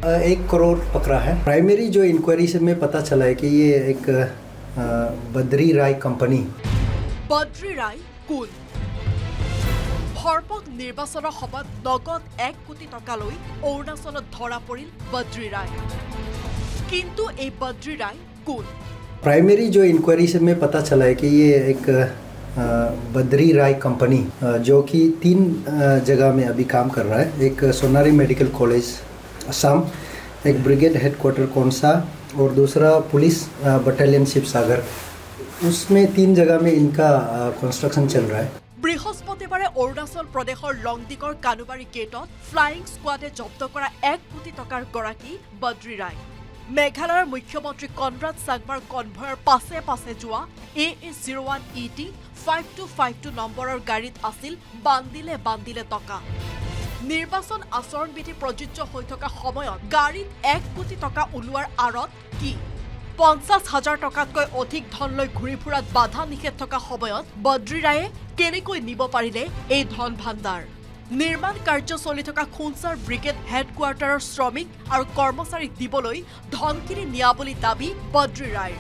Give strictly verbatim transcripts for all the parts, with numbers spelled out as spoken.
एक करोड़ पकड़ा है। प्राइमरी जो इंक्वायरी से में पता चला है कि ये एक बद्री राय कंपनी। बद्री राय कोन? भरपक निर्वाचन सभात नगद एक कोटी टका लई अरुणाचলত धरा परिल बद्री राय। किंतु ए बद्री राय कोन? प्राइमरी जो इंक्वायरी से में पता चला है कि ये एक बद्री राय कंपनी जो कि तीन जगह में अभी काम कर रहा है। एक सोनारी मेडिकल कॉलेज असम, एक ब्रिगेड हेडक्वार्टर कोनसा और दूसरा पुलिस बटालियन शिवसागर। उसमें तीन जगह में इनका कंस्ट्रक्शन चल रहा है। बृहस्पतिवारे अरुणाचल प्रदेशर लंगडिगर कानुबारी गेटत फ्लाइंग स्क्वाडे जब्त करा एक कोटी टकार गराकी बद्री राय। मेघालयर मुख्यमंत्री कनराड सांगमार कन्भयर पासे पासे जोआ A A zero one E T five two five two नम्बरर गाड़ीत आसिल बान्दिले बान्दिले टका। निर्वाचन आचरण विधि प्रযোজ্য হৈ থকা সময়ত গাড়ীত এক কোটি টকা উলোৱাৰ আৰত কি পঞ্চাশ হাজাৰ টকাতকৈ অধিক ধন লৈ ঘূৰি ফুৰাত বাধা নিষেধ থকা সময়ত বদ্ৰী ৰায়ে কেনেকৈ নিব পাৰিলে এই ধন ভাণ্ডাৰ? নিৰ্মাণ কাৰ্য চলি থকা খুনচাৰ ব্ৰিগেড হেডকোৱাৰ্টাৰৰ শ্ৰমিক আৰু কৰ্মচাৰীক দিবলৈ ধনখিনি নিয়া বুলি দাবী বদ্ৰী ৰায়ৰ।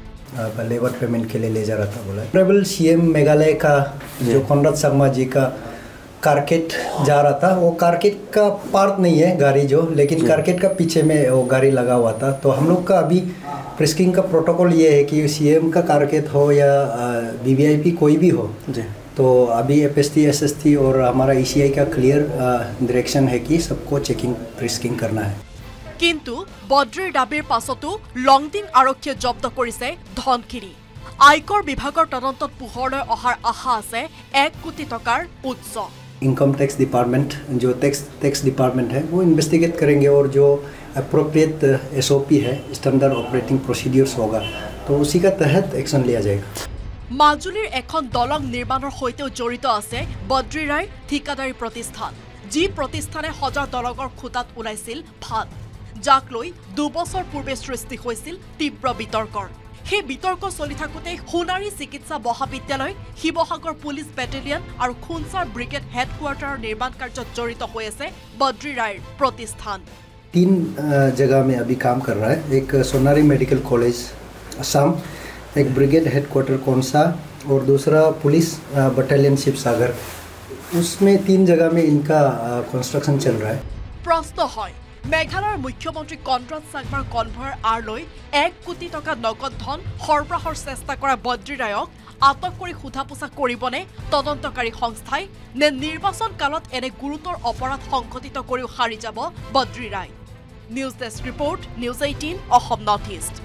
लेबर पेमेंट के लिए ले जा रहा था बोला। ट्रेवल सीएम मेघालय का जो कनराड सांगमा जी का कारकेट जा रहा था, वो कारकेट का पार्ट नहीं है गाड़ी जो, लेकिन कारकेट का पीछे में वो गाड़ी लगा हुआ था। तो हम लोग का अभी प्रेस्किंग का प्रोटोकॉल ये है कि सीएम का कारकेट हो या वीवीआईपी कोई भी हो, तो अभी एफएसटी एसएसटी और हमारा ईसीआई का क्लियर डायरेक्शन है कि सबको चेकिंग प्रेस्किंग करना है। किंतु बद्रीर दाबीर पाछतो लंगडिং आरक्षीये जब्त करिছে धनखिनि। आयकर विभागर तदन्तत पोहरলৈ অহাৰ आशा আছে एक कोटी टकार उत्स। इनकम टैक्स डिपार्टमेंट जो टैक्स टैक्स डिपार्टमेंट है वो इन्वेस्टिगेट करेंगे और जो अप्रोप्रिएट एसओपी है, स्टैंडर्ड ऑपरेटिंग प्रोसीडियर्स होगा, तो उसी का तहत एक्शन लिया जाएगा। মাজুলীৰ এখন দলং নিৰ্মাণৰ সৈতেও জড়িত আছে বদ্ৰী ৰায় ঠিকাদাৰী প্ৰতিষ্ঠান, যি প্ৰতিষ্ঠানে সজা দলঙৰ খুঁটাত ওলাইছিল ফাট, যাক লৈ দুবছৰ পূৰ্বে সৃষ্টি হৈছিল তীব্ৰ বিতৰ্কৰ। সেই বিতৰ্ক চলি থাকোঁতে সোণাৰী চিকিৎসা মহাবিদ্যালয়, শিৱসাগৰ পুলিচ বেটেলিয়ন আৰু খুনচাৰ ব্ৰিগেড হেডকোৱাৰ্টাৰৰ নিৰ্মাণ কাৰ্যত জড়িত হৈ আছে বদ্ৰী ৰায়ৰ প্ৰতিষ্ঠান। तीन जगह में अभी काम कर रहा है। एक सोनारी मेडिकल कॉलेज असम, एक ब्रिगेड हेडक्वार्टर कोनसा और दूसरा पुलिस बटालियन शिवसागर। उसमें तीन जगह में इनका कंस्ट्रक्शन चल रहा है। प्रश्न है मेघालयर मुख्यमंत्री कनराड सांगमार कन्भयर आर लई एक कोटी टका नगद धन सरबराहर चेष्टा কৰা বদ্ৰী ৰায়ক আটক কৰি সোধা পোছা কৰিবনে তদন্তকাৰী সংস্থাই, নে নিৰ্বাচন কালত এনে গুৰুতৰ অপৰাধ সংঘটিত কৰিও সাৰি যাব Badri Rai? News desk report, news eighteen Assam north east.